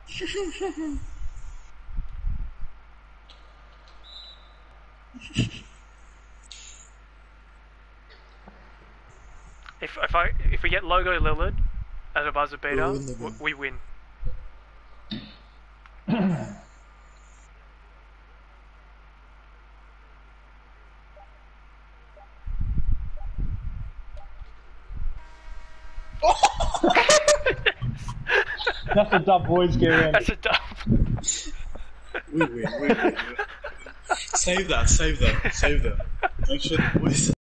If we get Logo Lillard as a buzzer beater, we win. That's a dub, boys. Get in. That's a dub. We win. Save that. Make sure the boys.